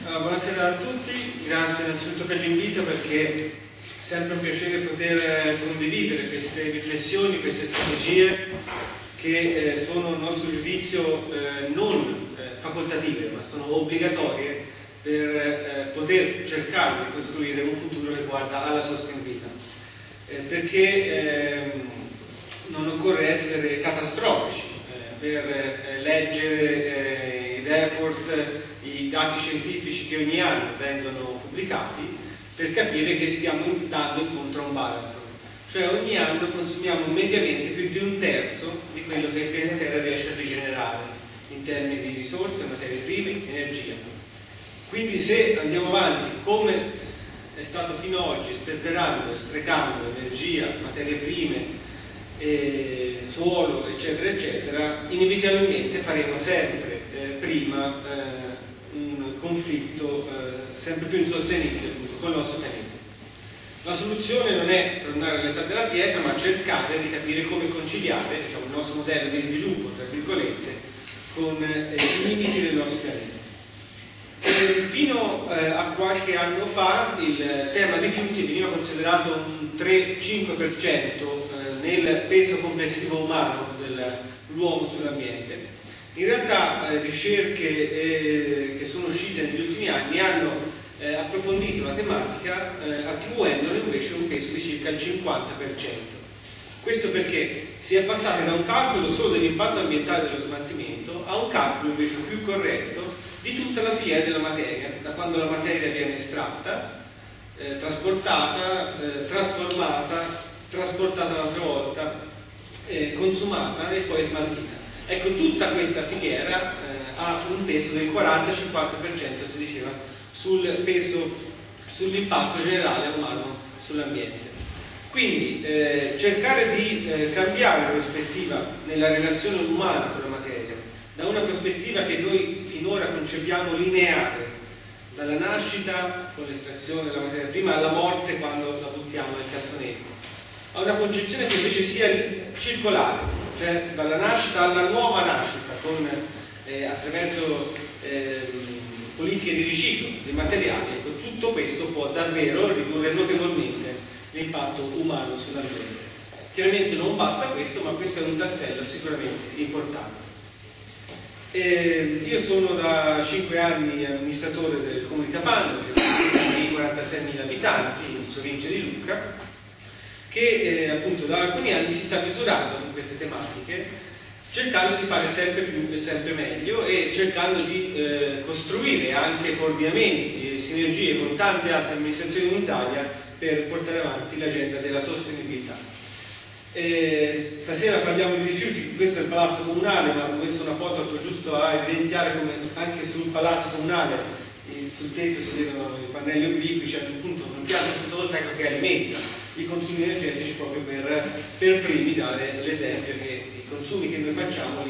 Allora, buonasera a tutti, grazie innanzitutto per l'invito, perché è sempre un piacere poter condividere queste riflessioni, queste strategie che sono a nostro giudizio non facoltative ma sono obbligatorie per poter cercare di costruire un futuro che guarda alla sostenibilità, perché non occorre essere catastrofici per leggere i report, i dati scientifici che ogni anno vengono pubblicati, per capire che stiamo andando incontro a un baratro. Cioè ogni anno consumiamo mediamente più di un terzo di quello che il pianeta Terra riesce a rigenerare in termini di risorse, materie prime, energia. Quindi se andiamo avanti come è stato fino ad oggi, sperperando e sprecando energia, materie prime, suolo, eccetera, eccetera, inevitabilmente faremo sempre prima un conflitto sempre più insostenibile con il nostro pianeta. La soluzione non è tornare all'età della pietra, ma cercare di capire come conciliare, diciamo, il nostro modello di sviluppo, tra virgolette, con i limiti del nostro pianeta. Fino a qualche anno fa il tema rifiuti veniva considerato un 3-5% nel peso complessivo umano dell'uomo sull'ambiente. In realtà ricerche che sono uscite negli ultimi anni hanno approfondito la tematica attribuendone invece un peso di circa il 50%. Questo perché si è passati da un calcolo solo dell'impatto ambientale dello smaltimento a un calcolo invece più corretto di tutta la filiera della materia, da quando la materia viene estratta, trasportata, trasformata, trasportata un'altra volta, consumata e poi smaltita. Ecco, tutta questa filiera ha un peso del 40-50%, si diceva, sul peso, sull'impatto generale umano sull'ambiente. Quindi cercare di cambiare prospettiva nella relazione umana con la materia, da una prospettiva che noi finora concepiamo lineare, dalla nascita con l'estrazione della materia prima alla morte quando la buttiamo nel cassonetto, a una concezione che invece sia circolare, cioè dalla nascita alla nuova nascita, attraverso politiche di riciclo dei materiali. Ecco, tutto questo può davvero ridurre notevolmente l'impatto umano sull'ambiente. Chiaramente non basta questo, ma questo è un tassello sicuramente importante. Io sono da 5 anni amministratore del comune di Capanno, che è di 46.000 abitanti, in provincia di Lucca, che appunto da alcuni anni si sta misurando con queste tematiche, cercando di fare sempre più e sempre meglio e cercando di costruire anche coordinamenti e sinergie con tante altre amministrazioni in Italia per portare avanti l'agenda della sostenibilità. Stasera parliamo di rifiuti, questo è il palazzo comunale, ma ho messo una foto giusto a evidenziare come anche sul palazzo comunale, sul tetto si vedono i pannelli obliqui, c'è appunto un impianto fotovoltaico che alimenta i consumi energetici proprio per primi dare l'esempio che i consumi che noi facciamo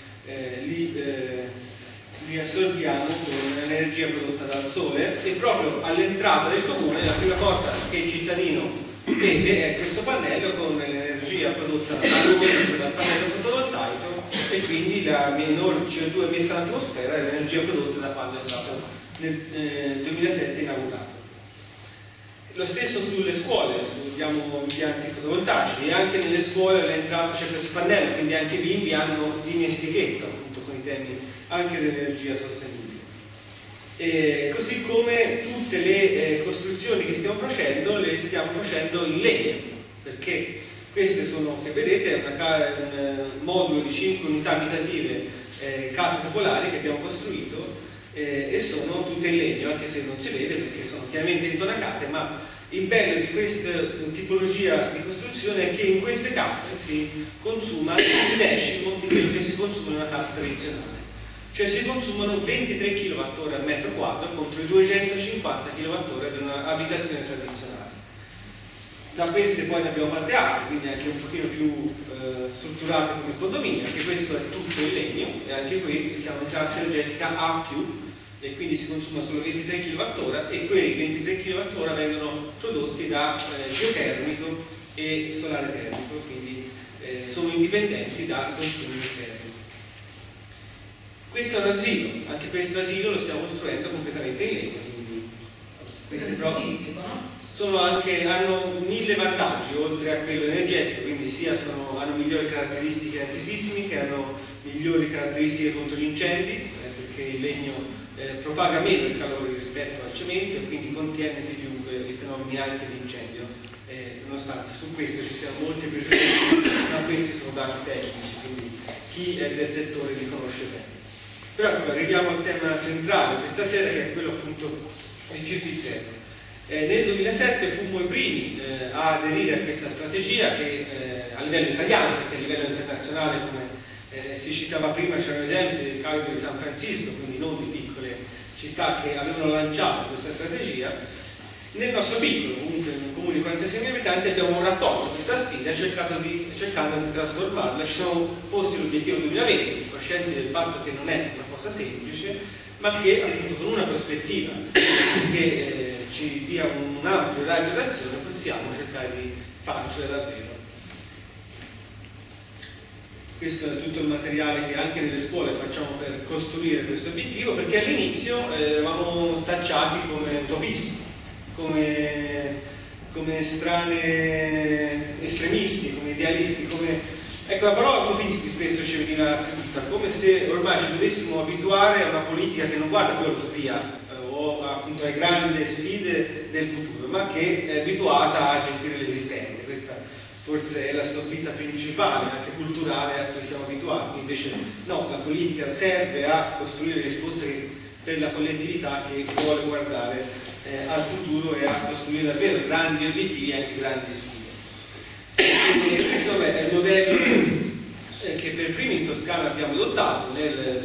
li assorbiamo con l'energia prodotta dal sole, e proprio all'entrata del comune la prima cosa che il cittadino vede è questo pannello con l'energia prodotta dal pannello fotovoltaico, e quindi la minor CO2 messa all'atmosfera è l'energia prodotta da quando è stato nel 2007 inaugurato. Lo stesso sulle scuole, abbiamo impianti fotovoltaici, e anche nelle scuole all'entrata c'è questo pannello, quindi anche i bimbi hanno dimestichezza appunto con i temi anche dell'energia sostenibile. Così come tutte le costruzioni che stiamo facendo, le stiamo facendo in legno, perché queste sono, che vedete, un modulo di 5 unità abitative, case popolari che abbiamo costruito, e sono tutte in legno, anche se non si vede perché sono chiaramente intonacate, ma il bello di questa tipologia di costruzione è che in queste case si consuma il decimo di quello che si consuma in una casa tradizionale, cioè si consumano 23 kWh al metro quadro contro i 250 kWh di un'abitazione tradizionale. Da queste poi ne abbiamo fatte altre, quindi anche un pochino più strutturate come condominio, anche questo è tutto in legno, e anche qui siamo in classe energetica A+, e quindi si consuma solo 23 kWh, e quei 23 kWh vengono prodotti da geotermico e solare termico, quindi sono indipendenti dai consumi esterni. Questo è un asilo, anche questo asilo lo stiamo costruendo completamente in legno, quindi queste prove hanno 1000 vantaggi oltre a quello energetico, quindi sia hanno migliori caratteristiche antisismiche, hanno migliori caratteristiche contro gli incendi, perché il legno propaga meno il calore rispetto al cemento e quindi contiene di più i fenomeni anche di incendio, nonostante su questo ci siano molti pregiudizi, ma questi sono dati tecnici, quindi chi è del settore li conosce bene. Però arriviamo al tema centrale questa sera, che è quello appunto rifiuti zero. Nel 2007 fummo i primi a aderire a questa strategia che a livello italiano, perché a livello internazionale, come si citava prima, c'erano esempi del calibro di San Francisco, quindi non di piccole città che avevano lanciato questa strategia. Nel nostro piccolo, comunque in un comune di 46.000 abitanti, abbiamo raccolto questa sfida cercando di trasformarla. Ci siamo posti l'obiettivo 2020, coscienti del fatto che non è una cosa semplice, ma che appunto con una prospettiva che ci dia un ampio raggio d'azione possiamo cercare di farcela davvero. Questo è tutto il materiale che anche nelle scuole facciamo per costruire questo obiettivo, perché all'inizio eravamo tacciati come utopisti, come strane estremisti, come idealisti, ecco, la parola utopisti spesso ci veniva attribuita, come se ormai ci dovessimo abituare a una politica che non guarda più all'utopia o appunto alle grandi sfide del futuro, ma che è abituata a gestire l'esistente. Questa forse è la sconfitta principale, anche culturale, a cui siamo abituati. Invece no, la politica serve a costruire risposte per la collettività che vuole guardare al futuro e a costruire davvero grandi obiettivi e anche grandi sfide. E questo è il modello che per primi in Toscana abbiamo adottato nel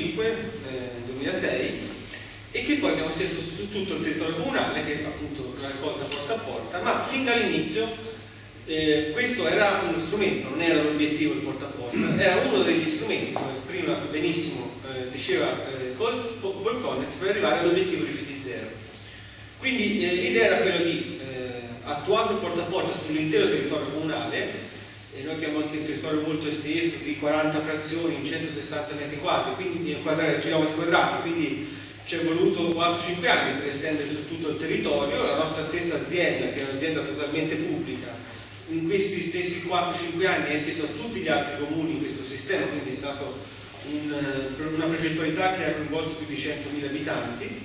2005-2006 e che poi abbiamo steso su tutto il territorio comunale, che è appunto una raccolta porta a porta, ma fin dall'inizio questo era uno strumento, non era l'obiettivo il porta a porta, era uno degli strumenti, come prima benissimo diceva Volconnet, per arrivare all'obiettivo rifiuti zero. Quindi l'idea era quella di attuato il porta a porta sull'intero territorio comunale, e noi abbiamo anche un territorio molto esteso di 40 frazioni in 160 metri quadri, quindi chilometri quadrati, quindi ci è voluto 4-5 anni per estendere su tutto il territorio. La nostra stessa azienda, che è un'azienda totalmente pubblica, in questi stessi 4-5 anni ha esteso a tutti gli altri comuni in questo sistema, quindi è stata una progettualità che ha coinvolto più di 100.000 abitanti.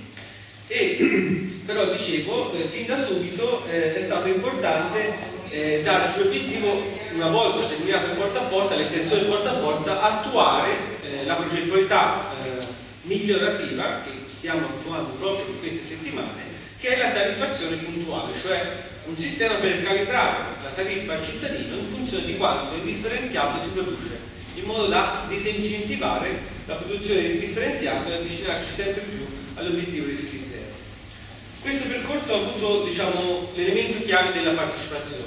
Però dicevo, fin da subito è stato importante darci l'obiettivo, una volta terminato il porta a porta, l'estensione del porta a porta, attuare la progettualità migliorativa che stiamo attuando proprio in queste settimane, che è la tariffazione puntuale, cioè un sistema per calibrare la tariffa al cittadino in funzione di quanto indifferenziato si produce, in modo da disincentivare la produzione indifferenziata e avvicinarci sempre più all'obiettivo rifiuti zero. Questo percorso ha avuto, diciamo, l'elemento chiave della partecipazione.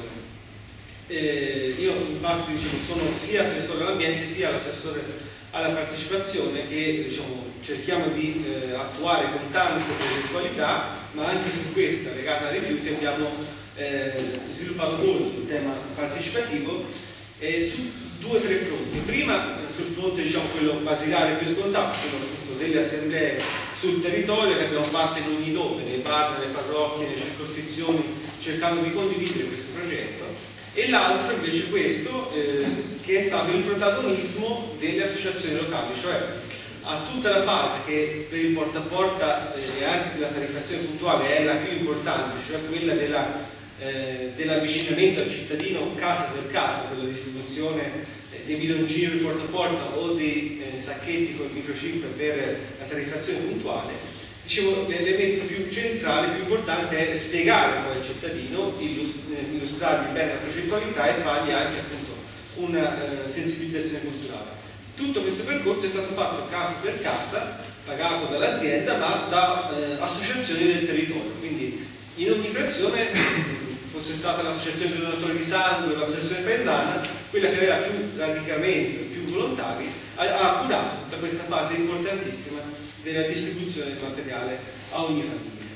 Io infatti sono sia assessore all'ambiente sia l'assessore alla partecipazione, che cerchiamo di attuare con tante progettualità, ma anche su questa legata ai rifiuti abbiamo sviluppato molto il tema partecipativo su 2 o 3 fronti. Prima sul fronte quello basilare più scontato, quello appunto delle assemblee sul territorio che abbiamo fatto in ogni dove, nei bar, nelle parrocchie, nelle circoscrizioni, cercando di condividere questo progetto. E l'altro invece questo che è stato il protagonismo delle associazioni locali, cioè a tutta la fase che per il porta a porta e anche per la tariffazione puntuale è la più importante, cioè quella dell'avvicinamento al cittadino casa per casa, per la distribuzione dei bidoncini di porta a porta o dei sacchetti con il microchip per la tariffazione puntuale. Dicevo, l'elemento più centrale, più importante è spiegare poi al cittadino, illustrargli bene la progettualità e fargli anche appunto una sensibilizzazione culturale. Tutto questo percorso è stato fatto casa per casa, pagato dall'azienda ma da associazioni del territorio, quindi in ogni frazione, fosse stata l'associazione dei donatori di sangue o l'associazione paesana, quella che aveva più radicamento, più volontari, ha curato tutta questa fase importantissima della distribuzione del materiale a ogni famiglia.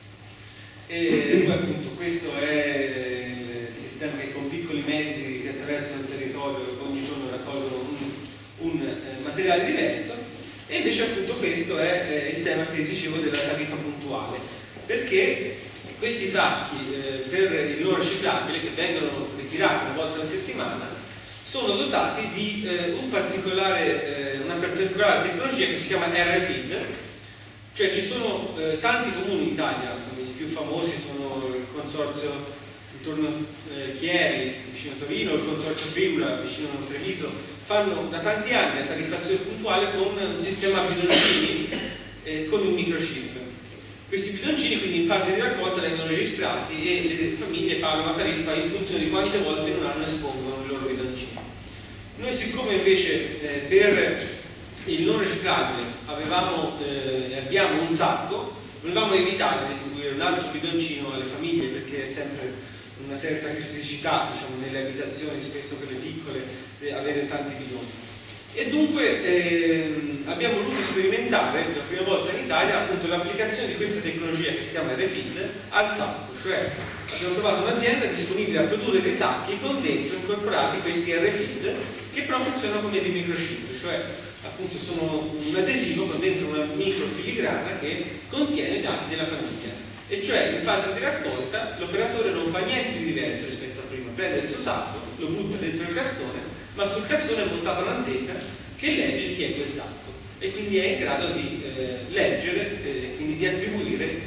E poi appunto questo è il sistema che con piccoli mezzi che attraversano il territorio ogni giorno raccolgono un materiale diverso. E invece appunto questo è il tema che dicevo della tariffa puntuale, perché questi sacchi per il non riciclabile, che vengono ritirati una volta alla settimana, sono dotati di una particolare tecnologia che si chiama RFID. Cioè ci sono tanti comuni in Italia, i più famosi sono il consorzio intorno a Chieri, vicino a Torino, il consorzio Friula, vicino a Treviso, fanno da tanti anni la tariffazione puntuale con un sistema a bidoncini con un microchip. Questi bidoncini quindi in fase di raccolta vengono registrati e le famiglie pagano la tariffa in funzione di quante volte in un anno espongono i loro bidoncini. Noi siccome invece per il non riciclabile abbiamo un sacco, volevamo evitare di distribuire un altro bidoncino alle famiglie, perché è sempre una certa criticità, diciamo, nelle abitazioni, spesso per le piccole, avere tanti bidoni. E dunque abbiamo voluto sperimentare per la prima volta in Italia appunto l'applicazione di questa tecnologia che si chiama RFID al sacco, cioè abbiamo trovato un'azienda disponibile a produrre dei sacchi con dentro incorporati questi RFID che però funzionano come dei microchip, cioè appunto sono un adesivo con dentro una microfiligrana che contiene i dati della famiglia, e cioè in fase di raccolta l'operatore non fa niente di diverso rispetto a prima, prende il suo sacco, lo butta dentro il cassone, ma sul cassone è montata un'antenna che legge chi è quel sacco e quindi è in grado di leggere, quindi di attribuire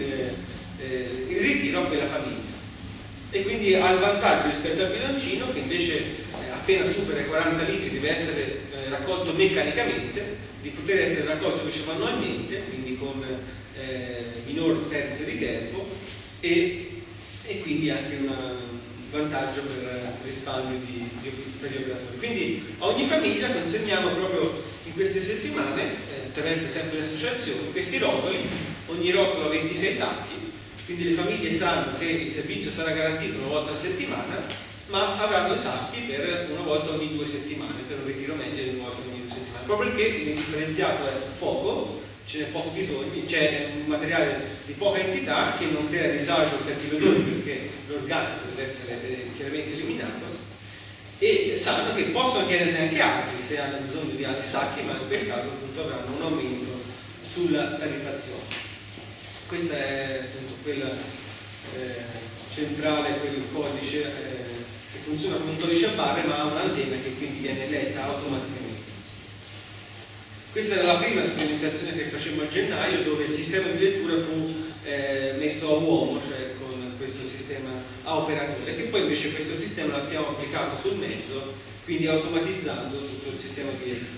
il ritiro a quella famiglia, e quindi ha il vantaggio rispetto al bidoncino che invece appena supera i 40 litri deve essere raccolto meccanicamente, di poter essere raccolto invece manualmente, quindi con minor perdita di tempo e quindi anche un vantaggio per risparmio per gli operatori. Quindi a ogni famiglia consegniamo proprio in queste settimane, attraverso sempre le associazioni, questi rotoli, ogni rotolo ha 26 sacchi, quindi le famiglie sanno che il servizio sarà garantito una volta alla settimana, ma avranno i sacchi per una volta ogni 2 settimane, per un ritiro medio di una volta ogni 2 settimane, proprio perché il differenziato è poco, ce n'è poco bisogno, c'è un materiale di poca entità che non crea disagio per chi lo doni, perché l'organico deve essere chiaramente eliminato, e sanno che possono chiederne anche altri se hanno bisogno di altri sacchi, ma in quel caso appunto avranno un aumento sulla tariffazione. Questa è appunto quella centrale, quel codice che funziona come un codice a barre, ma ha un'antenna che quindi viene letta automaticamente. Questa era la prima sperimentazione che facemmo a gennaio, dove il sistema di lettura fu messo a uomo, cioè con questo sistema a operatore, che poi invece questo sistema l'abbiamo applicato sul mezzo, quindi automatizzando tutto il sistema di lettura.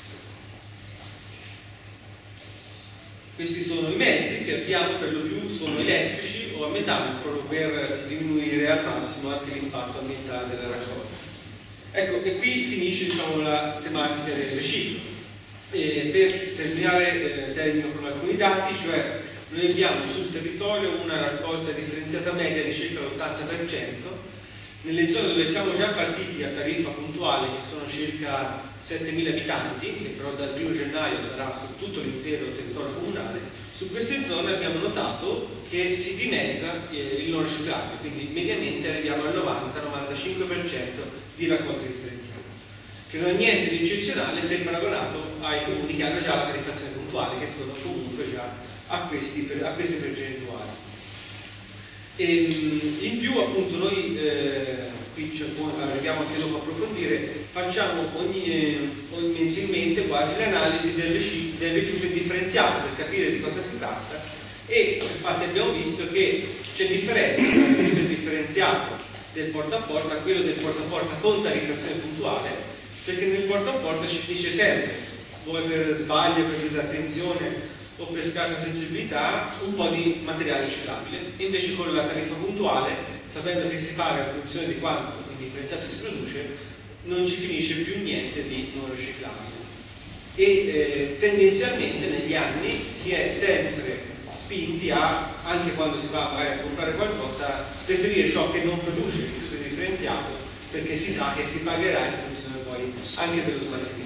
Questi sono i mezzi che abbiamo, per lo più sono elettrici o a metano, proprio per diminuire al massimo anche l'impatto ambientale della raccolta. Ecco, e qui finisce, diciamo, la tematica del riciclo. Per terminare, termino con alcuni dati, cioè noi abbiamo sul territorio una raccolta differenziata media di circa l'80%, nelle zone dove siamo già partiti a tariffa puntuale, che sono circa 7.000 abitanti, che però dal 1° gennaio sarà su tutto l'intero territorio comunale, su queste zone abbiamo notato che si dimezza il non riciclabile, quindi mediamente arriviamo al 90-95% di raccolta differenziata, che non è niente di eccezionale se paragonato ai comuni che hanno già la tariffazione puntuale, che sono comunque già a queste percentuali. E in più appunto noi qui arriviamo anche dopo a approfondire, facciamo mensilmente quasi l'analisi del rifiuto indifferenziato per capire di cosa si tratta, e infatti abbiamo visto che c'è differenza tra il rifiuto indifferenziato del porta a porta a quello del porta a porta con tariffazione puntuale, perché nel porta a porta ci finisce sempre, vuoi per sbaglio, per disattenzione o per scarsa sensibilità, un po' di materiale riciclabile, e invece con la tariffa puntuale, sapendo che si paga in funzione di quanto il differenziato si produce, non ci finisce più niente di non riciclabile. E tendenzialmente negli anni si è sempre spinti a, anche quando si va magari a comprare qualcosa, preferire ciò che non produce il rifiuto differenziato, perché si sa che si pagherà in funzione poi anche dello smaltimento.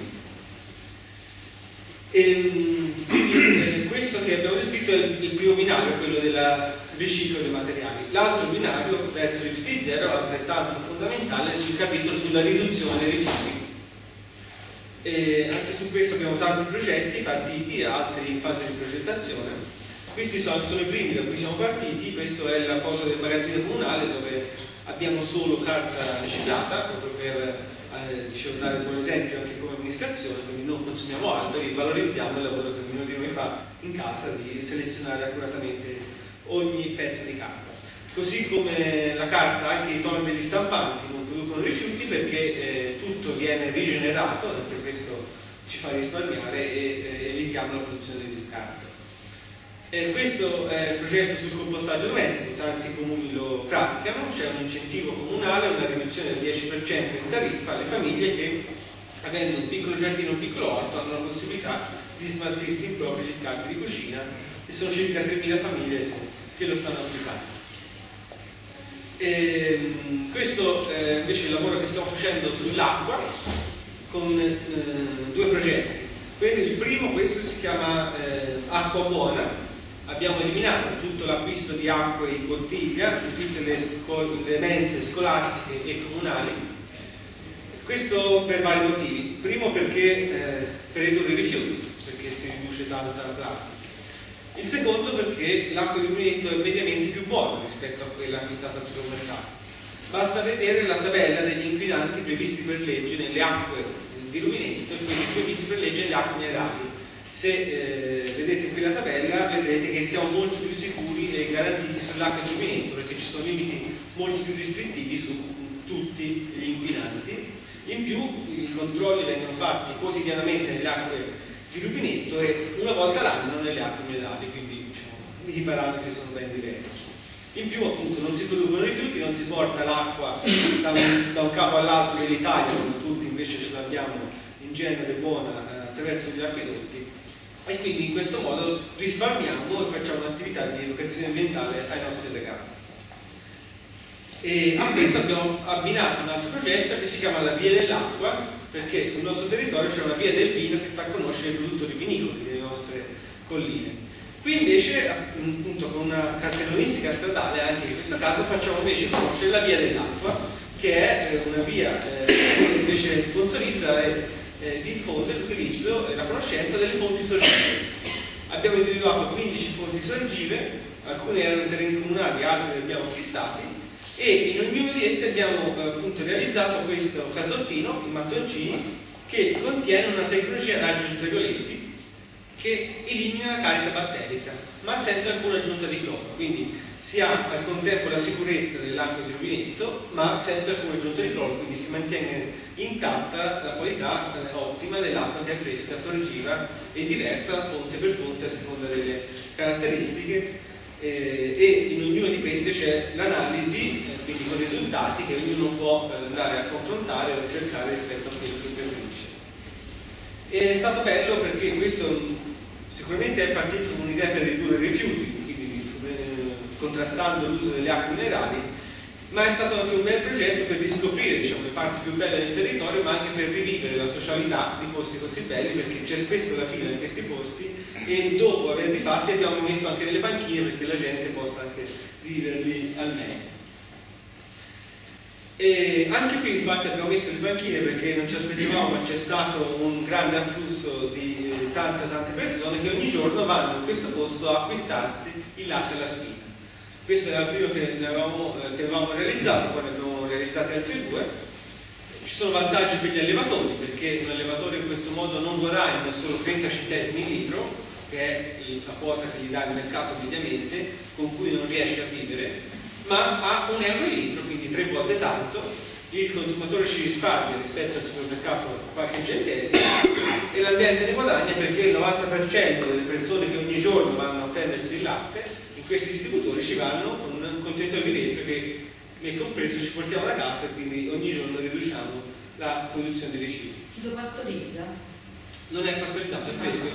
Quindi questo che abbiamo descritto è il primo binario, quello del riciclo dei materiali. L'altro binario, verso i rifiuti zero, altrettanto fondamentale, è il capitolo sulla riduzione dei rifiuti. E anche su questo abbiamo tanti progetti partiti e altri in fase di progettazione. Questi sono i primi da cui siamo partiti. Questa è la foto del magazzino comunale, dove abbiamo solo carta riciclata, proprio per dare un buon esempio anche come amministrazione, quindi non consumiamo alberi, valorizziamo il lavoro che ognuno di noi fa in casa di selezionare accuratamente ogni pezzo di carta. Così come la carta, anche i toni degli stampanti non producono rifiuti, perché tutto viene rigenerato, anche questo ci fa risparmiare e evitiamo la produzione degli scarti. Questo è il progetto sul compostaggio domestico, tanti comuni lo praticano. C'è un incentivo comunale, una riduzione del 10% in tariffa alle famiglie che, avendo un piccolo giardino, un piccolo orto, hanno la possibilità di smaltirsi in proprio gli scarti di cucina, e sono circa 3.000 famiglie che lo stanno applicando. Questo invece è il lavoro che stiamo facendo sull'acqua con due progetti. Il primo, questo si chiama Acqua Buona. Abbiamo eliminato tutto l'acquisto di acqua in bottiglia in tutte le mense scolastiche e comunali. Questo per vari motivi. Primo, perché per ridurre i rifiuti, perché si riduce tanta la plastica. Il secondo, perché l'acqua di rubinetto è mediamente più buona rispetto a quella acquistata al supermercato. Basta vedere la tabella degli inquinanti previsti per legge nelle acque di rubinetto e quelli previsti per legge nelle acque minerali. Se vedete qui la tabella, vedrete che siamo molto più sicuri e garantiti sull'acqua di rubinetto, perché ci sono limiti molto più restrittivi su tutti gli inquinanti. In più i controlli vengono fatti quotidianamente nelle acque di rubinetto e una volta l'anno nelle acque minerali, quindi diciamo, i parametri sono ben diversi. In più appunto non si producono rifiuti, non si porta l'acqua da un capo all'altro dell'Italia, come tutti invece ce l'abbiamo in genere buona attraverso gli acquedotti, e quindi in questo modo risparmiamo e facciamo un'attività di educazione ambientale ai nostri ragazzi. E a questo abbiamo abbinato un altro progetto che si chiama la Via dell'Acqua, perché sul nostro territorio c'è una via del vino che fa conoscere i produttori vinicoli delle nostre colline. Qui invece, appunto, con una cartellonistica stradale, anche in questo caso, facciamo invece conoscere la Via dell'Acqua, che è una via che invece sponsorizza e diffonde l'utilizzo e la conoscenza delle fonti sorgive. Abbiamo individuato 15 fonti sorgive, alcune erano in terreni comunali, altre le abbiamo acquistati, e in ognuno di essi abbiamo appunto realizzato questo casottino in mattoncini che contiene una tecnologia a raggi ultravioletti che elimina la carica batterica, ma senza alcuna aggiunta di cloro. Quindi si ha al contempo la sicurezza dell'acqua di rubinetto, ma senza alcuna aggiunta di cloro, quindi si mantiene intatta la qualità ottima dell'acqua, che è fresca, sorgiva e diversa fonte per fonte a seconda delle caratteristiche, e in ognuno di questi c'è l'analisi, quindi con risultati che ognuno può andare a confrontare o cercare rispetto a quello che preferisce. È stato bello perché questo sicuramente è partito come un'idea per ridurre i rifiuti, quindi contrastando l'uso delle acque minerali, ma è stato anche un bel progetto per riscoprire, diciamo, le parti più belle del territorio, ma anche per rivivere la socialità di posti così belli, perché c'è spesso la fila in questi posti e dopo averli fatti abbiamo messo anche delle banchine perché la gente possa anche viverli al meglio. E anche qui infatti abbiamo messo le banchine perché non ci aspettavamo, ma c'è stato un grande afflusso di tante persone che ogni giorno vanno in questo posto a acquistarsi il latte e la spina. Questo era il primo che avevamo realizzato, poi ne abbiamo realizzati altri due. Ci sono vantaggi per gli allevatori, perché un allevatore in questo modo non guadagna solo 30 centesimi il litro, che è la quota che gli dà il mercato mediamente, con cui non riesce a vivere, ma ha €1 il litro, quindi 3 volte tanto. Il consumatore ci risparmia rispetto al supermercato qualche centesimo e l'ambiente ne guadagna, perché il 90% delle persone che ogni giorno vanno a prendersi il latte in questi distributori ci vanno con un contenitore di vetro che nel compreso ci portiamo a casa, e quindi ogni giorno riduciamo la produzione di rifiuti. Lo pastorizza? Non è pastorizzato, è fresco.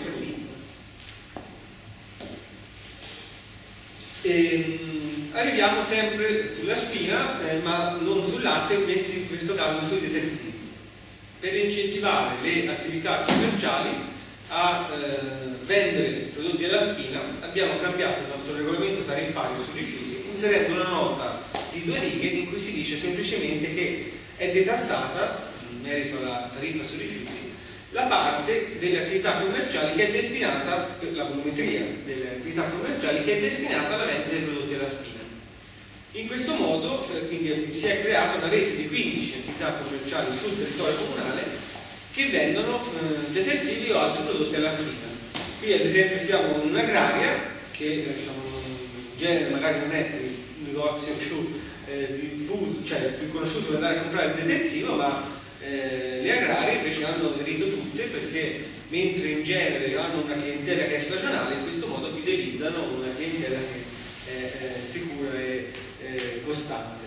Arriviamo sempre sulla spina, ma non sul latte, bensì in questo caso sui detersivi. Per incentivare le attività commerciali a vendere prodotti alla spina abbiamo cambiato il nostro regolamento tariffario sui rifiuti, inserendo una nota di 2 righe in cui si dice semplicemente che è detassata, in merito alla tariffa sui rifiuti, la parte delle attività commerciali che è destinata, la volumetria delle attività commerciali che è destinata alla vendita dei prodotti alla spina. In questo modo quindi si è creata una rete di 15 attività commerciali sul territorio comunale che vendono detersivi o altri prodotti alla spina. Qui ad esempio siamo in un'agraria che diciamo, in genere magari non è il negozio più diffuso, cioè più conosciuto per andare a comprare il detersivo, ma le agrarie invece hanno aderito tutte, perché mentre in genere hanno una clientela che è stagionale, in questo modo fidelizzano una clientela che è sicura e costante.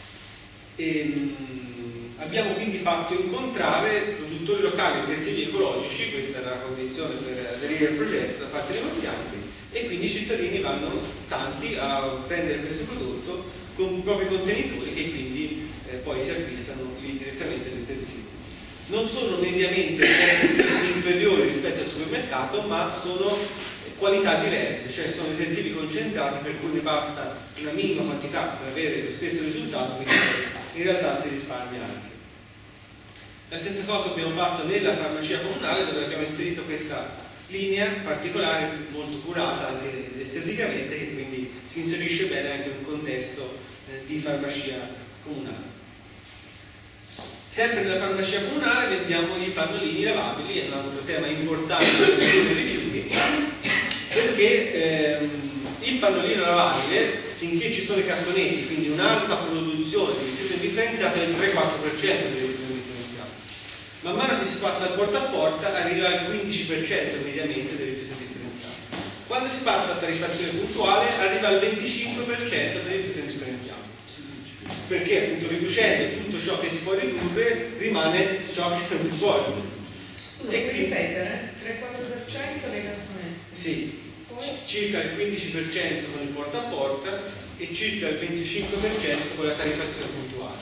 Abbiamo quindi fatto incontrare produttori locali di detersivi ecologici, questa era la condizione per aderire al progetto da parte dei negozianti, e quindi i cittadini vanno tanti a prendere questo prodotto con i propri contenitori che quindi poi si acquistano lì direttamente il detersivo. Non sono mediamente inferiori rispetto al supermercato, ma sono qualità diverse, cioè sono detersivi concentrati per cui ne basta una minima quantità per avere lo stesso risultato, quindi in realtà si risparmia anche. La stessa cosa abbiamo fatto nella farmacia comunale, dove abbiamo inserito questa linea particolare molto curata anche esteticamente, che quindi si inserisce bene anche in un contesto di farmacia comunale. Sempre nella farmacia comunale vendiamo i pannolini lavabili, è un altro tema importante dei rifiuti, perché il pannolino lavabile, finché ci sono i cassonetti, quindi un'alta produzione di rifiuto indifferenziato, è il 3-4% dei rifiuti indifferenziati. Man mano che si passa dal porta a porta arriva al 15% mediamente dei rifiuti indifferenziati. Quando si passa alla tariffazione puntuale arriva al 25% dei rifiuti indifferenziati. Perché appunto riducendo tutto ciò che si può ridurre rimane ciò che non si può ridurre. E quindi ripetere, 3-4% nei cassonetti. Sì, circa il 15% con il porta a porta e circa il 25% con la tariffazione puntuale.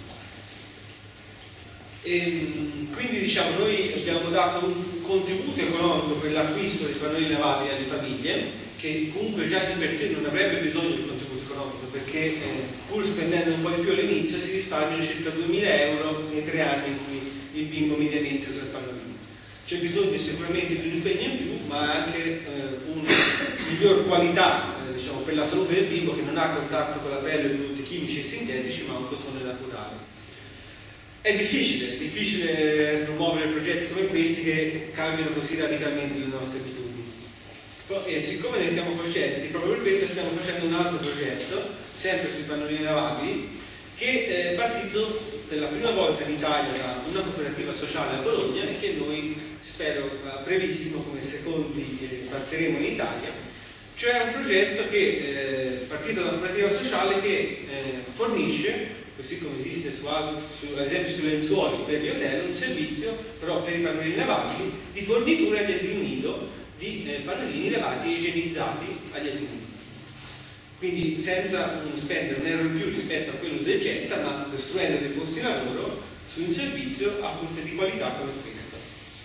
Quindi diciamo noi abbiamo dato un contributo economico per l'acquisto dei pannolini lavabili alle famiglie, che comunque già di per sé non avrebbe bisogno di contributo economico, perché pur spendendo un po' di più all'inizio si risparmiano circa 2.000 euro nei 3 anni in cui il bimbo mediamente usa il pannolino. C'è bisogno sicuramente di un impegno in più, ma anche una miglior qualità diciamo, per la salute del bimbo, che non ha contatto con la pelle di prodotti chimici e sintetici, ma un cotone naturale. È difficile promuovere progetti come questi che cambiano così radicalmente le nostre abitudini. E siccome ne siamo coscienti, proprio per questo stiamo facendo un altro progetto, sempre sui pannolini lavabili, che è partito per la prima volta in Italia da una cooperativa sociale a Bologna e che noi, spero a brevissimo, come secondi partiremo in Italia. Cioè un progetto che è partito da una cooperativa sociale che fornisce, così come esiste ad esempio sui lenzuoli per gli hotel, un servizio però per i pannolini lavabili di fornitura agli asili nido di pannolini lavati e igienizzati agli asili nido. Quindi senza spendere un euro in più rispetto a quello usa e getta, ma costruendo dei posti di lavoro su un servizio appunto di qualità come questo.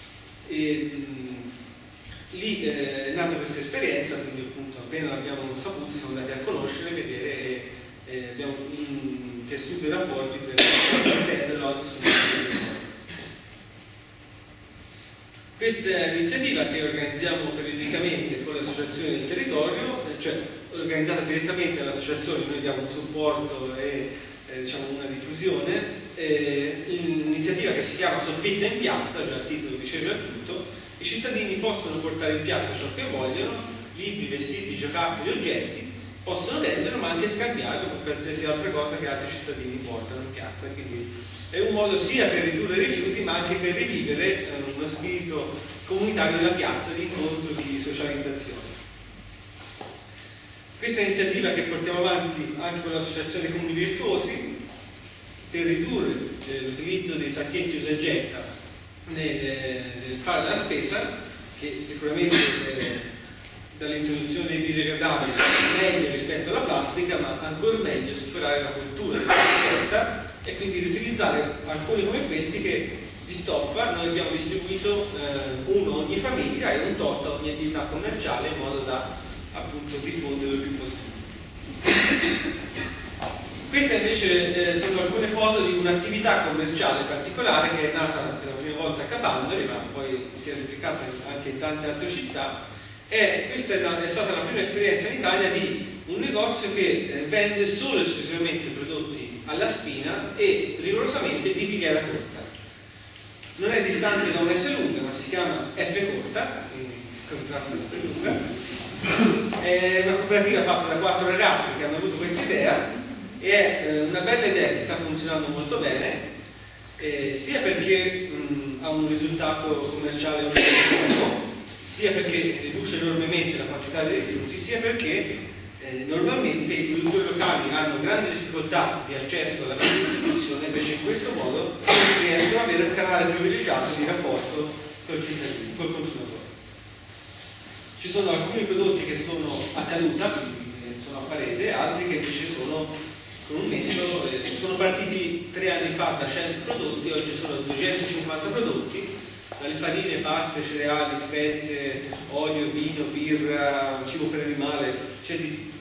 Lì è nata questa esperienza, quindi appunto appena l'abbiamo saputo siamo andati a conoscere, vedere e abbiamo tessuto i rapporti per estenderlo sul territorio. Questa è l'iniziativa che organizziamo periodicamente con l'associazione del territorio, cioè organizzata direttamente dall'associazione, noi diamo un supporto e diciamo una diffusione. L'iniziativa che si chiama Soffitta in piazza, già il titolo dice già tutto. I cittadini possono portare in piazza ciò che vogliono, libri, vestiti, giocattoli, oggetti, possono venderlo ma anche scambiarlo con qualsiasi altra cosa che altri cittadini portano in piazza. Quindi è un modo sia per ridurre i rifiuti ma anche per rivivere uno spirito comunitario della piazza, di incontro, di socializzazione. Questa è un'iniziativa che portiamo avanti anche con l'associazione Comuni Virtuosi per ridurre l'utilizzo dei sacchetti usa e getta nel fare della spesa, che sicuramente dall'introduzione dei biodegradabili è meglio rispetto alla plastica, ma ancora meglio superare la cultura della scarta e quindi riutilizzare alcuni come questi che di stoffa noi abbiamo distribuito uno ogni famiglia e un tot a ogni attività commerciale in modo da appunto diffonderlo il più possibile. Queste invece sono alcune foto di un'attività commerciale particolare che è nata per la prima volta a Capannori, ma poi si è replicata anche in tante altre città. E questa è stata la prima esperienza in Italia di un negozio che vende solo e esclusivamente prodotti alla spina e rigorosamente di filiera corta. Non è distante da un S lunga, ma si chiama F corta, quindi contrasto con F lunga. È una cooperativa fatta da 4 ragazzi che hanno avuto questa idea e è una bella idea che sta funzionando molto bene, sia perché ha un risultato commerciale ottimo, sia perché riduce enormemente la quantità dei rifiuti, sia perché normalmente i produttori locali hanno grandi difficoltà di accesso alla distribuzione, invece in questo modo riescono ad avere un canale privilegiato di rapporto col cittadino, col consumatore. Ci sono alcuni prodotti che sono a caduta, quindi sono a parete, altri che invece sono con un metodo, sono partiti 3 anni fa da 100 prodotti, oggi sono 250 prodotti, dalle farine, paste, cereali, spezie, olio, vino, birra, cibo per animale, c'è di tutto.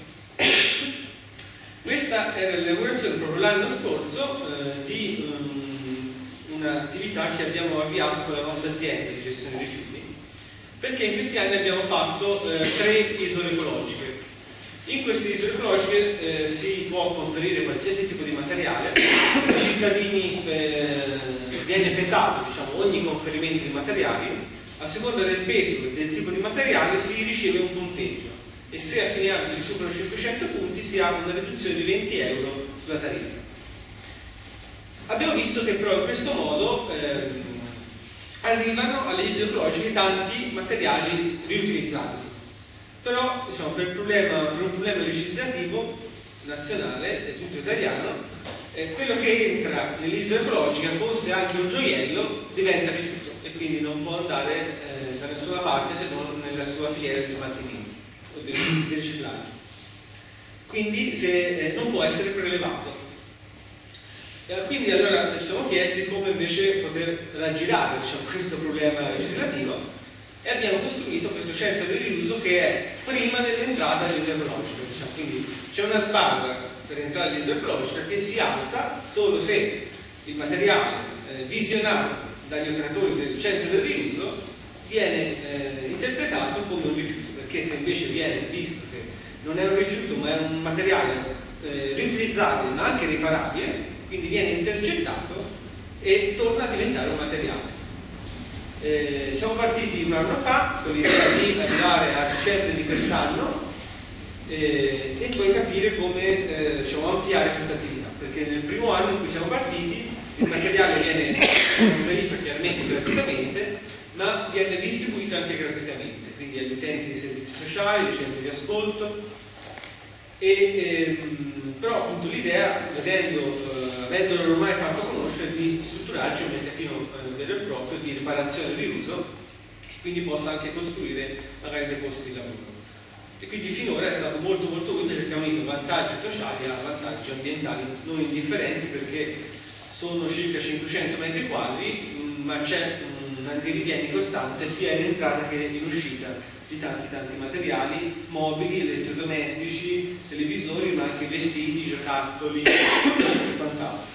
Questa era l'inaugurazione proprio l'anno scorso di un'attività che abbiamo avviato con la nostra azienda di gestione dei rifiuti, perché in questi anni abbiamo fatto 3 isole ecologiche. In queste isole ecologiche si può conferire qualsiasi tipo di materiale, i cittadini viene pesato, diciamo, ogni conferimento di materiali, a seconda del peso e del tipo di materiale si riceve un punteggio e se a fine anno si superano 500 punti si ha una riduzione di 20 euro sulla tariffa. Abbiamo visto che però in questo modo arrivano alle isole ecologiche tanti materiali riutilizzabili, però diciamo, per un problema legislativo nazionale e tutto italiano, quello che entra nell'isola ecologica, fosse anche un gioiello, diventa rifiuto e quindi non può andare da nessuna parte se non nella sua filiera di smaltimento o di riciclaggio. Quindi non può essere prelevato. Quindi allora ci siamo chiesti come invece poter raggirare, diciamo, questo problema legislativo e abbiamo costruito questo centro di riuso che è prima dell'entrata all'isola ecologica. Diciamo. Quindi c'è una sbarra per entrare all'isola ecologica che si alza solo se il materiale visionato dagli operatori del centro del riuso viene interpretato come un rifiuto, perché se invece viene visto che non è un rifiuto ma è un materiale riutilizzabile ma anche riparabile, quindi viene intercettato e torna a diventare un materiale. Siamo partiti un anno fa con l'idea di arrivare a dicembre di quest'anno e poi capire come diciamo, ampliare questa attività, perché nel primo anno in cui siamo partiti il materiale viene offerito chiaramente gratuitamente, ma viene distribuito anche gratuitamente, quindi agli utenti di servizi sociali, ai centri di ascolto, però appunto l'idea, avendolo ormai fatto conoscere, di strutturarci un mercatino vero e proprio di riparazione e riuso, quindi possa anche costruire magari dei posti di lavoro. E quindi finora è stato molto molto utile perché ha unito vantaggi sociali a vantaggi ambientali non indifferenti, perché sono circa 500 metri quadri, ma c'è un andirivieni costante sia in entrata che in uscita di tanti materiali, mobili, elettrodomestici, televisori, ma anche vestiti, giocattoli e quant'altro.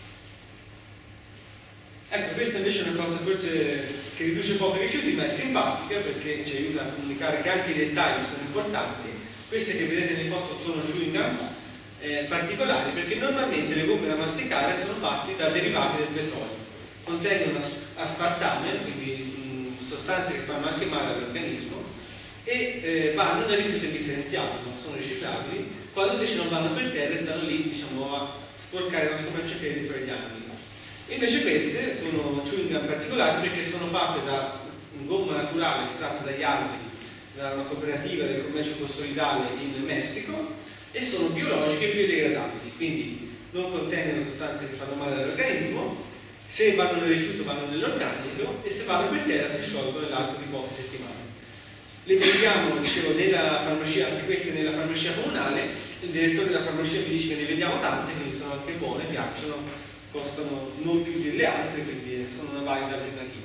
Ecco, questa invece è una cosa forse che riduce poco i rifiuti, ma è simpatica perché ci aiuta a comunicare che anche i dettagli sono importanti. Queste che vedete nelle foto sono chewing gum particolari, perché normalmente le gomme da masticare sono fatte da derivati del petrolio, contengono aspartame, quindi sostanze che fanno anche male all'organismo, e vanno da rifiuto indifferenziato, non sono riciclabili, quando invece non vanno per terra e stanno lì, diciamo, a sporcare il nostro marciapiede per gli anni. Invece queste sono chewing gum particolari perché sono fatte da gomma naturale estratta dagli alberi da una cooperativa del commercio consolidale in Messico e sono biologiche e biodegradabili, quindi non contengono sostanze che fanno male all'organismo, se vanno nel rifiuto vanno nell'organico e se vanno per terra si sciolgono nell'arco di poche settimane. Le vendiamo, dicevo, nella farmacia, anche queste nella farmacia comunale. Il direttore della farmacia mi dice che ne vendiamo tante, quindi sono anche buone, piacciono, costano non più delle altre, quindi sono una valida alternativa.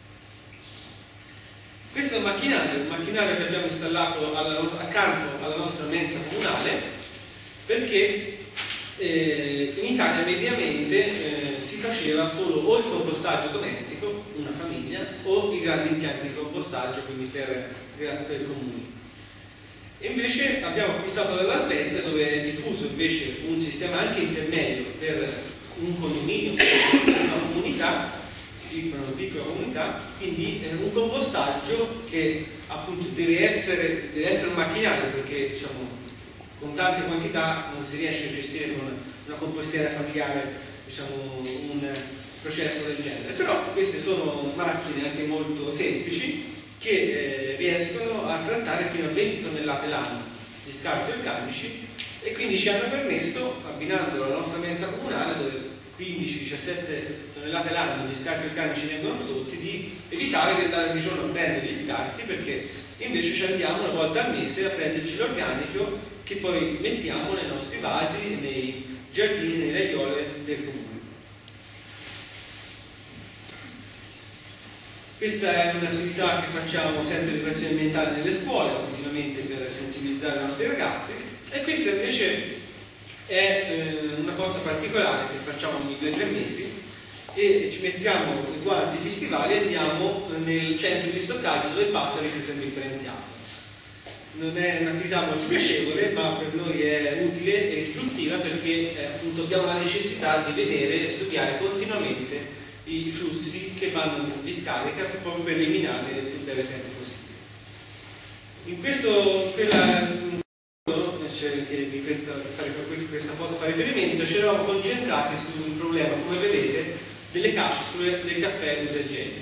Questo è un macchinario che abbiamo installato accanto alla nostra mensa comunale, perché In Italia mediamente si faceva solo o il compostaggio domestico, una famiglia, o i grandi impianti di compostaggio, quindi per comuni. E invece abbiamo acquistato dalla Svezia, dove è diffuso invece un sistema anche intermedio per un condominio, una comunità, una piccola comunità, quindi un compostaggio che appunto deve essere un macchinario, perché diciamo con tante quantità non si riesce a gestire con una compostiera familiare, diciamo, un processo del genere. Però queste sono macchine anche molto semplici che riescono a trattare fino a 20 tonnellate l'anno di scarti organici, e quindi ci hanno permesso, abbinandolo alla nostra mensa comunale, dove 15-17 tonnellate l'anno di scarti organici vengono prodotti, di evitare di andare ogni giorno a prendere gli scarti, perché invece ci andiamo una volta al mese a prenderci l'organico che poi mettiamo nei nostri vasi, nei giardini, nelle aiuole del comune. Questa è un'attività che facciamo sempre di educazione ambientale nelle scuole, continuamente per sensibilizzare i nostri ragazzi, e questa invece è una cosa particolare che facciamo ogni 2 o 3 mesi, e ci mettiamo i guanti più stivali e andiamo nel centro di stoccaggio dove passa il rifiuto indifferenziato. Non è un'attività molto piacevole, ma per noi è utile e istruttiva, perché appunto abbiamo la necessità di vedere e studiare continuamente i flussi che vanno in discarica, proprio per eliminare il più breve tempo possibile. In questo, di questa foto fa riferimento, ci eravamo concentrati sul problema, come vedete, delle capsule del caffè usa e getta.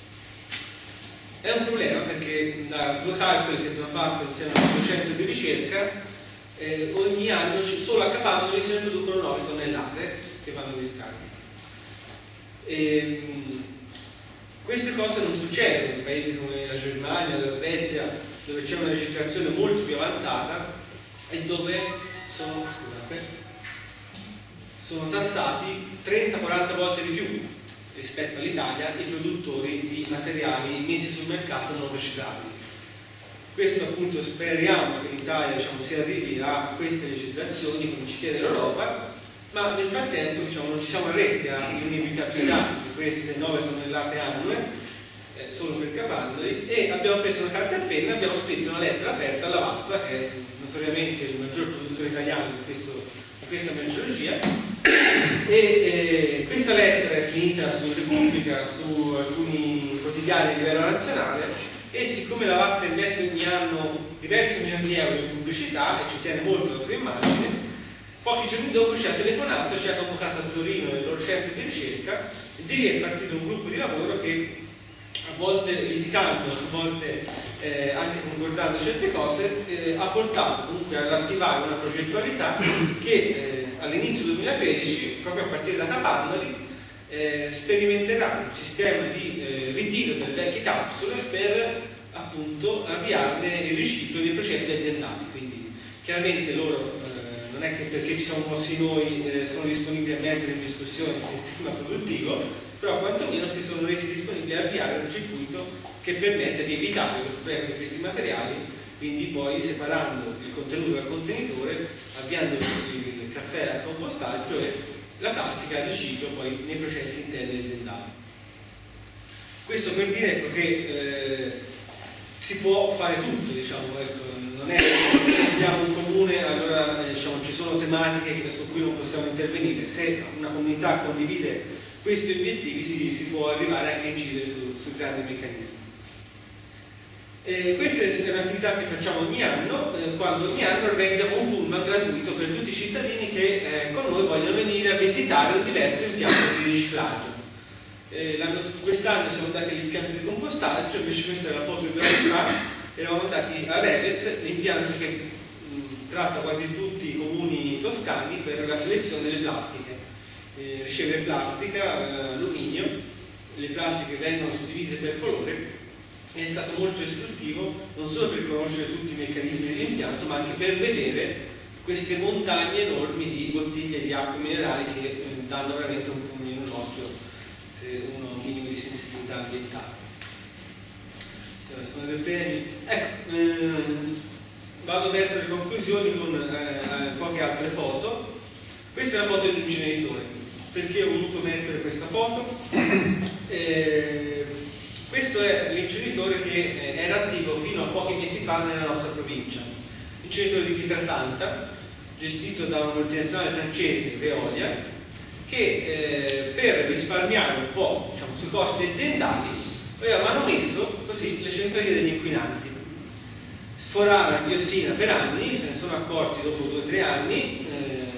È un problema perché da 2 calcoli che abbiamo fatto insieme al nostro centro di ricerca, ogni anno solo a Capannoli se ne producono 9 tonnellate che vanno in discarica. Queste cose non succedono in paesi come la Germania, la Svezia, dove c'è una legislazione molto più avanzata e dove sono tassati 30-40 volte di più rispetto all'Italia i produttori di materiali messi sul mercato non riciclabili. Questo appunto speriamo che in Italia, diciamo, si arrivi a queste legislazioni come ci chiede l'Europa, ma nel frattempo, diciamo, non ci siamo arresi all'inevitabilità di queste 9 tonnellate annue solo per Capannoli, e abbiamo preso una carta e penna e abbiamo scritto una lettera aperta alla Lavazza, che è notoriamente il maggior produttore italiano di questa merceologia, e questa lettera è finita su Repubblica, su alcuni quotidiani a livello nazionale, e siccome la Lavazza investe ogni anno diversi milioni di euro in pubblicità e ci tiene molto alla sua immagine, pochi giorni dopo ci ha telefonato, ci ha convocato a Torino nel loro centro di ricerca, e di lì è partito un gruppo di lavoro che, a volte litigando, a volte anche concordando certe cose, ha portato comunque ad attivare una progettualità che all'inizio 2013, proprio a partire da Capannoli, sperimenterà un sistema di ritiro delle vecchie capsule per appunto avviarne il riciclo dei processi aziendali. Quindi chiaramente loro non è che perché ci siamo mossi noi sono disponibili a mettere in discussione il sistema produttivo, però quantomeno si sono resi disponibili a avviare un circuito che permette di evitare lo spreco di questi materiali, quindi poi separando il contenuto dal contenitore, avviando il caffè al compostaggio e la plastica al riciclo poi nei processi interni aziendali. Questo per dire, ecco, che si può fare tutto, diciamo, ecco, non è che siamo un comune, allora diciamo, ci sono tematiche su cui non possiamo intervenire. Se una comunità condivide questi obiettivi si può arrivare anche a incidere su grandi meccanismi. Questa è un'attività che facciamo ogni anno, quando ogni anno organizziamo un pullman gratuito per tutti i cittadini che con noi vogliono venire a visitare un diverso impianto di riciclaggio. Quest'anno siamo andati all'impianto di compostaggio, invece questa è la foto di 2 anni fa, eravamo andati a Revet, l'impianto che tratta quasi tutti i comuni toscani per la selezione delle plastiche. Riceve plastica, alluminio, le plastiche vengono suddivise per colore. È stato molto istruttivo non solo per conoscere tutti i meccanismi dell'impianto, ma anche per vedere queste montagne enormi di bottiglie di acqua minerali che danno veramente un pugno in un occhio se uno ha un minimo di sensibilità ambientale. Sono dei premi. Ecco, vado verso le conclusioni con poche altre foto. Questa è la foto dell'inceneritore. Perché ho voluto mettere questa foto? Questo è l'inceneritore che era attivo fino a pochi mesi fa nella nostra provincia. L'inceneritore di Pietrasanta, gestito da una multinazionale francese, Veolia, che per risparmiare un po', diciamo, sui costi aziendali aveva manomesso così le centraline degli inquinanti. Sforava in diossina per anni, se ne sono accorti dopo 2 o 3 anni,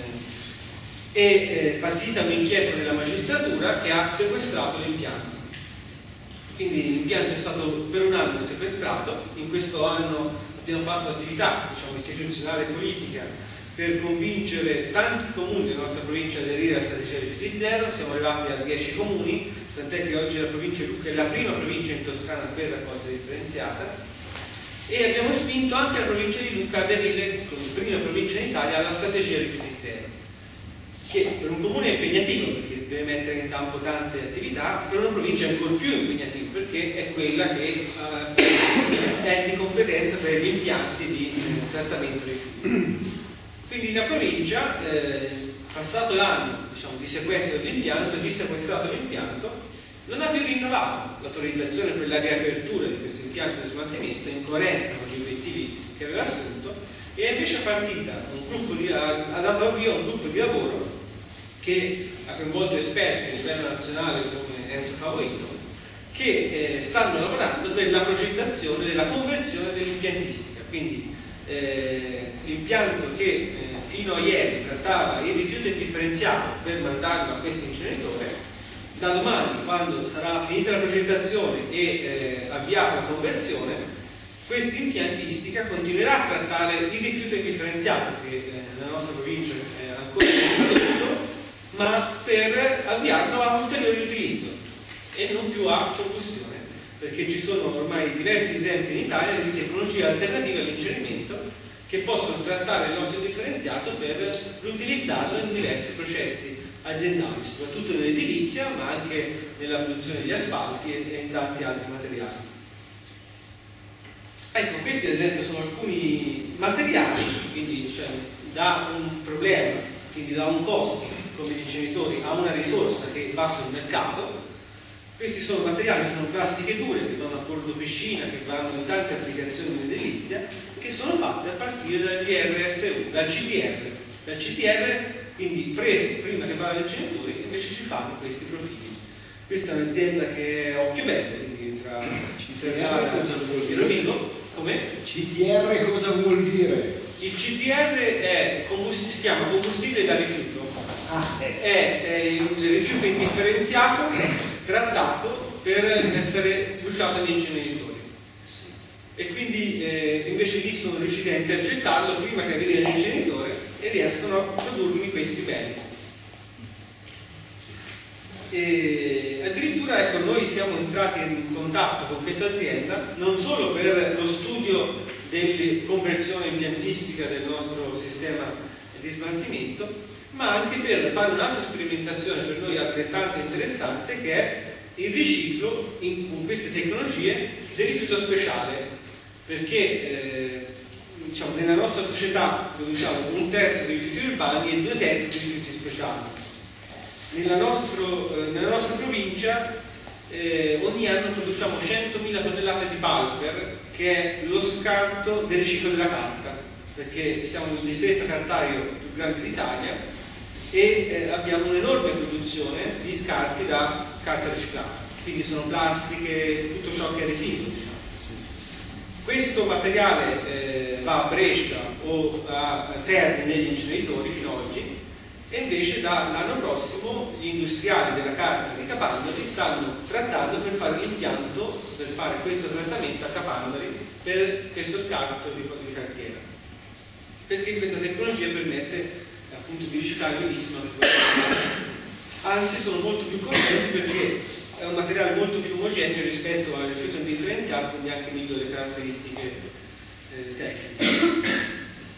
e partita un'inchiesta della magistratura che ha sequestrato l'impianto. Quindi l'impianto è stato per un anno sequestrato. In questo anno abbiamo fatto attività, diciamo, istituzionale e politica per convincere tanti comuni della nostra provincia ad aderire alla strategia rifiuti zero. Siamo arrivati a 10 comuni, tant'è che oggi la provincia di Lucca è la prima provincia in Toscana per raccolta differenziata, e abbiamo spinto anche la provincia di Lucca ad aderire come prima provincia in Italia alla strategia rifiuti zero, che per un comune è impegnativo perché deve mettere in campo tante attività, per una provincia è ancora più impegnativo perché è quella che è di competenza per gli impianti di trattamento dei rifiuti. Quindi la provincia, passato l'anno, diciamo, di sequestro dell'impianto, dissequestrato l'impianto, non ha più rinnovato l'autorizzazione per la riapertura di questo impianto di smaltimento in coerenza con gli obiettivi che aveva assunto, e è invece partita ha dato avvio a un gruppo di lavoro che ha coinvolto esperti a livello nazionale come Enzo Favorito, che stanno lavorando per la progettazione della conversione dell'impiantistica. Quindi l'impianto che fino a ieri trattava il rifiuto indifferenziato per mandarlo a questo inceneritore, da domani, quando sarà finita la progettazione e avviata la conversione, questa impiantistica continuerà a trattare il rifiuto indifferenziato che nella nostra provincia è ancora prodotto, ma per avviarlo a ulteriore utilizzo e non più a combustione, perché ci sono ormai diversi esempi in Italia di tecnologie alternative all'incenerimento che possono trattare il nostro indifferenziato per riutilizzarlo in diversi processi aziendali, soprattutto nell'edilizia, ma anche nella produzione degli asfalti e in tanti altri materiali. Ecco, questi ad esempio sono alcuni materiali, quindi cioè, da un problema, quindi da un costo come gli inceneritori a una risorsa che va sul mercato. Questi sono materiali, sono plastiche dure che vanno a bordo piscina, che vanno in tante applicazioni in edilizia, che sono fatte a partire dagli RSU, dal CDR. Dal CDR, quindi presi prima che vadano agli inceneritori, invece ci fanno questi profili. Questa è un'azienda che è occhio bello, quindi tra Ferrara e Rovigo. Come? CDR cosa vuol dire? Il CDR si chiama combustibile da rifiuto. È il rifiuto indifferenziato trattato per essere bruciato negli inceneritori. E quindi invece lì sono riusciti a intercettarlo prima che arrivi all'inceneritore e riescono a produrmi questi beni. E addirittura, ecco, noi siamo entrati in contatto con questa azienda non solo per lo studio della conversione impiantistica del nostro sistema di smaltimento, ma anche per fare un'altra sperimentazione per noi altrettanto interessante, che è il riciclo con queste tecnologie del rifiuto speciale, perché diciamo, nella nostra società produciamo 1/3 di rifiuti urbani e 2/3 di rifiuti speciali. Nella nostra provincia ogni anno produciamo 100.000 tonnellate di pulver, che è lo scarto del riciclo della carta, perché siamo il distretto cartario più grande d'Italia e abbiamo un'enorme produzione di scarti da carta riciclata, quindi sono plastiche, tutto ciò che è residuo, diciamo. Questo materiale va a Brescia o a Terni negli inceneritori fino ad oggi, e invece dall'anno prossimo gli industriali della carta di Capannoli stanno trattando per fare l'impianto, per fare questo trattamento a Capannoli per questo scarto di cartiera, perché questa tecnologia permette appunto di riciclare benissimo anche questo. Anzi, sono molto più contenti perché è un materiale molto più omogeneo rispetto al rifiuto indifferenziato, quindi anche migliori caratteristiche tecniche.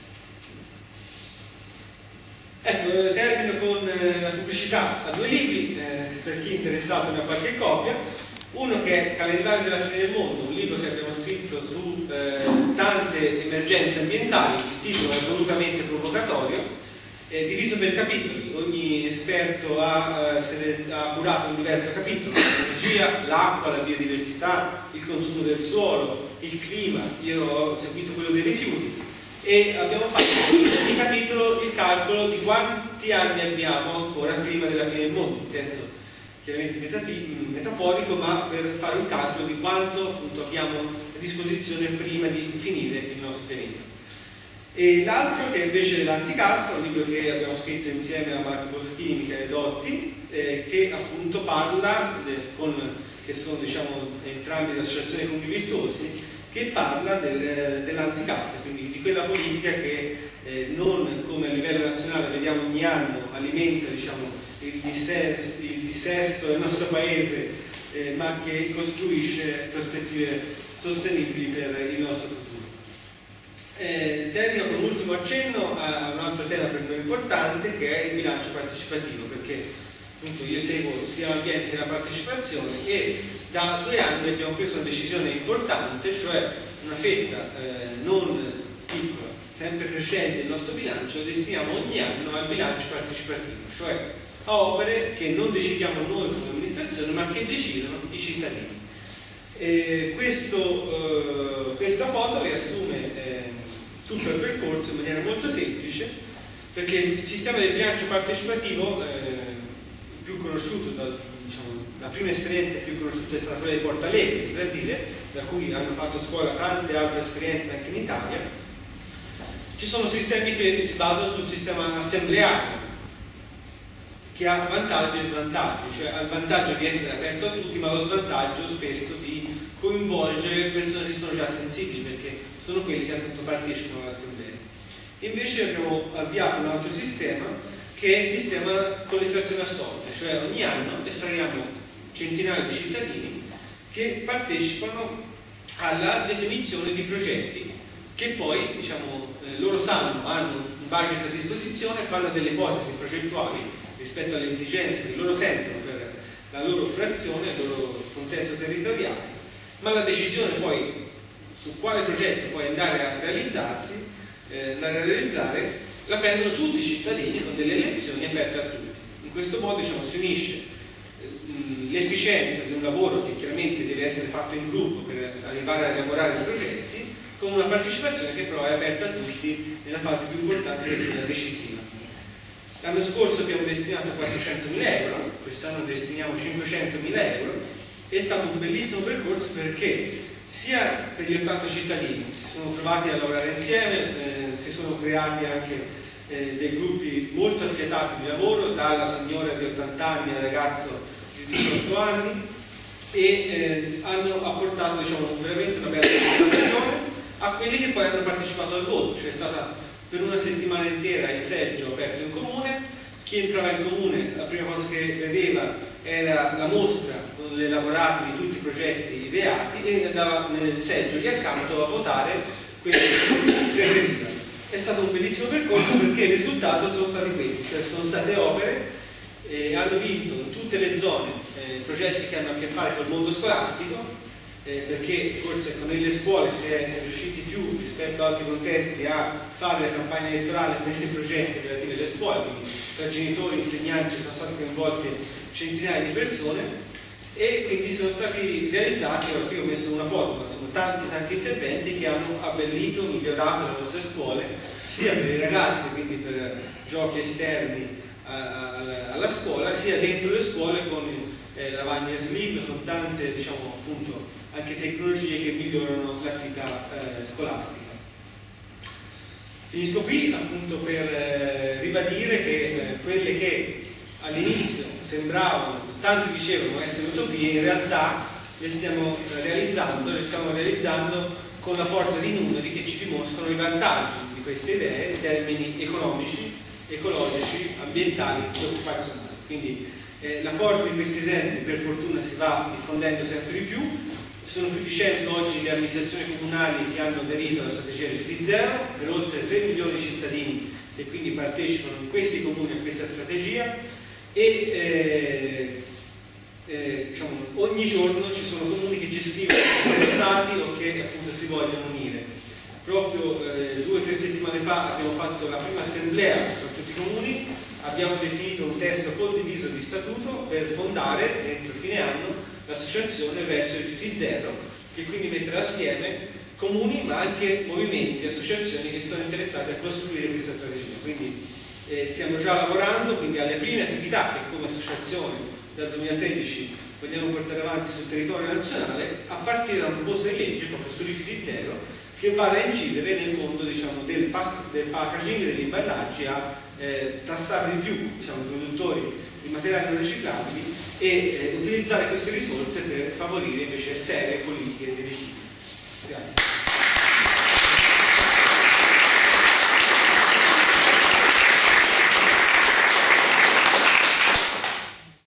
Ecco, termino con la pubblicità a 2 libri, per chi è interessato ne ha qualche copia. Uno che è Calendario della fine del mondo, un libro che abbiamo scritto su tante emergenze ambientali, il titolo è volutamente provocatorio, è diviso per capitoli, ogni esperto ha curato un diverso capitolo: l'energia, l'acqua, la biodiversità, il consumo del suolo, il clima. Io ho seguito quello dei rifiuti e abbiamo fatto in ogni capitolo il calcolo di quanti anni abbiamo ancora prima della fine del mondo, in senso chiaramente metaforico, ma per fare un calcolo di quanto appunto abbiamo a disposizione prima di finire il nostro pianeta. E l'altro, che è invece l'Anticasta, un libro che abbiamo scritto insieme a Marco Boschini e Michele Dotti, che appunto parla, che sono diciamo entrambi le associazioni Comuni Virtuosi, che parla dell'Anticasta, quindi di quella politica che non come a livello nazionale vediamo ogni anno alimenta diciamo, il dissesto del nostro paese, ma che costruisce prospettive sostenibili per il nostro futuro. Termino con un ultimo accenno a un altro tema per noi importante, che è il bilancio partecipativo, perché appunto io seguo sia l'ambiente che la partecipazione e da 2 anni abbiamo preso una decisione importante, cioè una fetta non piccola, sempre crescente del nostro bilancio, lo destiniamo ogni anno al bilancio partecipativo, cioè a opere che non decidiamo noi come amministrazione, ma che decidono i cittadini. Questa foto riassume tutto il percorso in maniera molto semplice, perché il sistema del bilancio partecipativo più conosciuto, diciamo, la prima esperienza più conosciuta è stata quella di Porto Alegre in Brasile, da cui hanno fatto scuola tante altre esperienze anche in Italia. Ci sono sistemi che si basano sul sistema assembleario, che ha vantaggi e svantaggi, cioè ha il vantaggio di essere aperto a tutti, ma lo svantaggio spesso di coinvolgere persone che sono già sensibili, perché sono quelli che appunto partecipano all'assemblea. Invece abbiamo avviato un altro sistema, che è il sistema con l'estrazione a sorte, cioè ogni anno estraiamo centinaia di cittadini che partecipano alla definizione di progetti che poi, diciamo, loro sanno, hanno un budget a disposizione, fanno delle ipotesi progettuali rispetto alle esigenze che loro sentono per la loro frazione, il loro contesto territoriale, ma la decisione poi su quale progetto poi andare a realizzare la prendono tutti i cittadini con delle elezioni aperte a tutti. In questo modo, diciamo, si unisce l'efficienza di un lavoro che chiaramente deve essere fatto in gruppo per arrivare a elaborare i progetti, con una partecipazione che però è aperta a tutti nella fase più importante, che è quella decisiva. L'anno scorso abbiamo destinato 400.000 euro, quest'anno destiniamo 500.000 euro. È stato un bellissimo percorso, perché sia per gli 80 cittadini si sono trovati a lavorare insieme, si sono creati anche dei gruppi molto affiatati di lavoro, dalla signora di 80 anni al ragazzo di 18 anni, e hanno apportato, diciamo, veramente una bella partecipazione a quelli che poi hanno partecipato al voto. Cioè è stata per una settimana intera il seggio aperto in comune. Chi entrava in comune, la prima cosa che vedeva era la mostra con l'elaborato di tutti i progetti ideati, e andava nel seggio lì accanto a votare quelli che preferiva. È stato un bellissimo percorso, perché il risultato sono stati questi, cioè sono state opere, hanno vinto in tutte le zone progetti che hanno a che fare col mondo scolastico, perché forse nelle scuole si è riusciti più rispetto ad altri contesti a fare la campagna elettorale per i progetti relativi alle scuole, quindi tra genitori, insegnanti sono state coinvolte centinaia di persone, e quindi sono stati realizzati, qui ho messo una foto, ma sono tanti interventi che hanno abbellito, migliorato le nostre scuole, sia per i ragazzi, quindi per giochi esterni alla scuola, sia dentro le scuole con lavagne slim, con tante, diciamo, appunto, anche tecnologie che migliorano l'attività scolastica. Finisco qui appunto per ribadire che quelle che all'inizio sembravano, tanti dicevano essere utopie, in realtà le stiamo realizzando con la forza di numeri che ci dimostrano i vantaggi di queste idee in termini economici, ecologici, ambientali e occupazionali. Quindi la forza di questi esempi per fortuna si va diffondendo sempre di più. Sono più di 100 oggi le amministrazioni comunali che hanno aderito alla strategia rifiuti zero, per oltre 3 milioni di cittadini che quindi partecipano in questi comuni a questa strategia, e diciamo, ogni giorno ci sono comuni che ci scrivono interessati o che appunto si vogliono unire. Proprio 2 o 3 settimane fa abbiamo fatto la prima assemblea, soprattutto tutti i comuni, abbiamo definito un testo condiviso di statuto per fondare entro fine anno l'associazione Verso Rifiuti Zero, che quindi metterà assieme comuni ma anche movimenti, associazioni che sono interessate a costruire questa strategia. Quindi stiamo già lavorando quindi alle prime attività che come associazione dal 2013 vogliamo portare avanti sul territorio nazionale, a partire da una proposta di legge proprio sui rifiuti zero che vada a incidere nel mondo, diciamo, del packaging, degli imballaggi, a tassare di più, diciamo, i produttori di materiali non riciclabili e utilizzare queste risorse per favorire invece serie politiche di riciclo. Grazie.